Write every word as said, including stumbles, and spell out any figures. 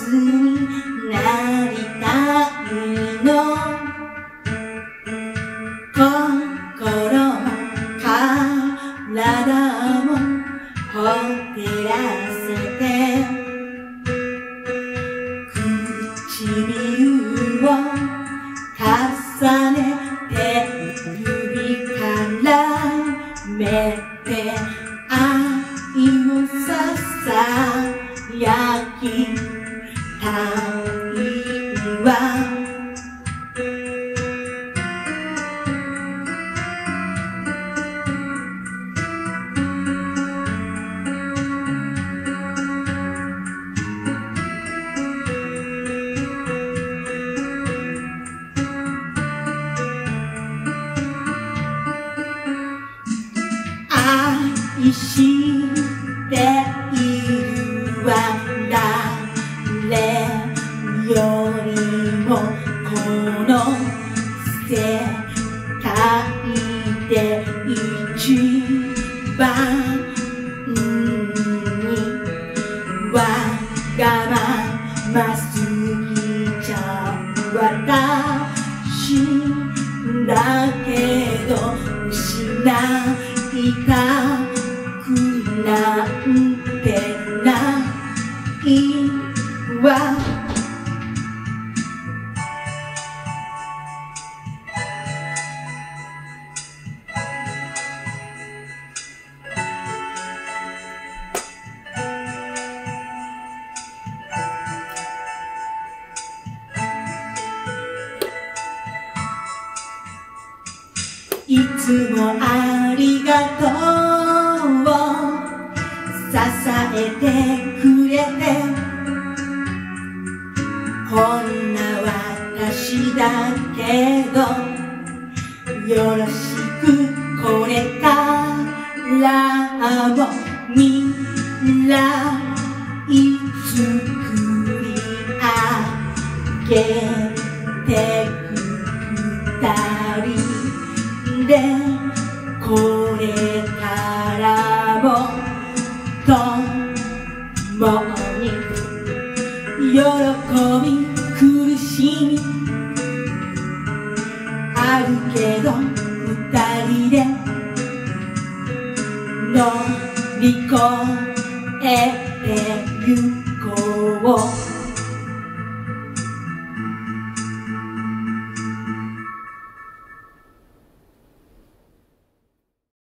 になりたいの。心も体もほてらせて、唇を重ねて指からめて愛をささやきたいわ。愛しているわ、誰よりもこの世界で一番にわがまますぎちゃう私だけど失いたくなんてないわ。いつもありがとう支えてくれて、こんな私だけどよろしく、これからも未来作り上げてく二人で、これからも共に喜び苦しみあるけど二人で乗り越えてゆこう。